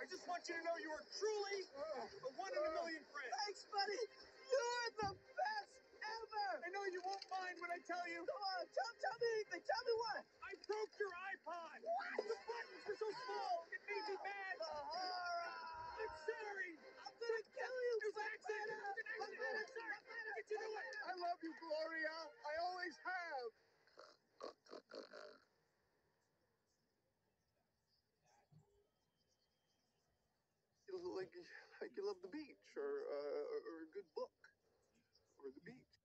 I just want you to know you are truly a one in a million friend. Thanks, buddy. You're the best ever. I know you won't mind when I tell you. Come on, tell me anything. Tell me what? I broke your iPod. What? The buttons were so small. It made me mad. The horror. I'm sorry. I'm gonna kill you. It was an accident. It was an accident. I'm sorry. I'll get you to it. I love you, Gloria. I always have. Like you love the beach or a good book or the beach.